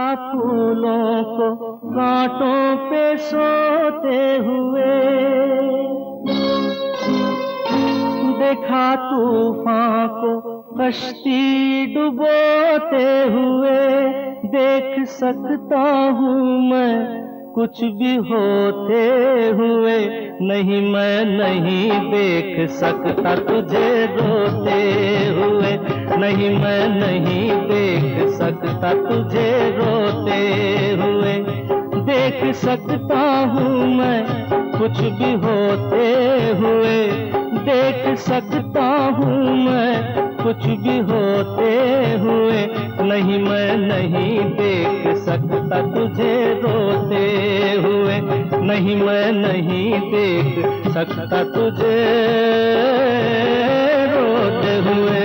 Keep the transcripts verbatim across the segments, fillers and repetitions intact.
फूलों को कांटों पे सोते हुए, देखा तूफान को कश्ती डुबोते हुए। देख सकता हूँ मैं कुछ भी होते हुए, नहीं मैं नहीं देख सकता तुझे रोते हुए, नहीं मैं नहीं देख सकता तुझे रोते हुए। देख सकता हूँ मैं कुछ भी होते हुए, देख सकता हूँ मैं कुछ भी होते हुए, नहीं मैं नहीं देख सकता तुझे रोते हुए, नहीं मैं नहीं देख सकता तुझे रोते हुए।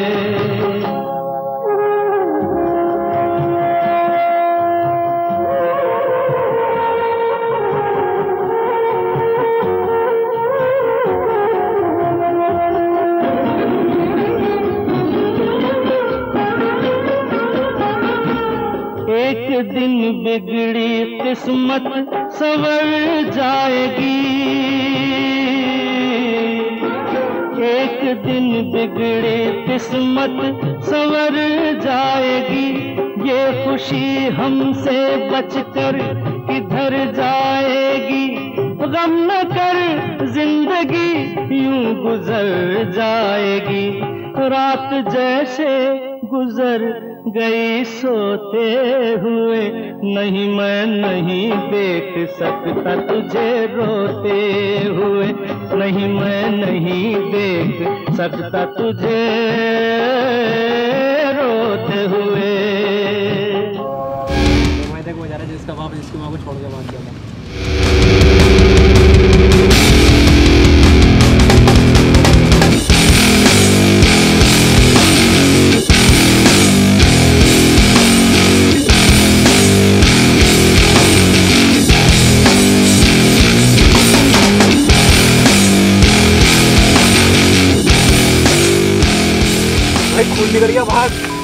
एक दिन बिगड़ी किस्मत संवर जाएगी, एक दिन बिगड़ी किस्मत संवर जाएगी। ये खुशी हमसे बचकर किधर जाएगी, गम न कर जिंदगी यूं गुजर जाएगी। रात जैसे गुजर गई सोते हुए, नहीं मैं नहीं देख सकता तुझे रोते हुए, नहीं मैं नहीं देख सकता तुझे रोते हुए। मैं देख वो जा रहा है जिसका बाप जिसकी माँ को छोड़ के भाग गया था। खून निकल गया बाहर।